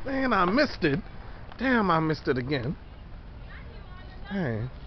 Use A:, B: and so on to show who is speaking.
A: Man, I missed it. Damn, I missed it again. Hey.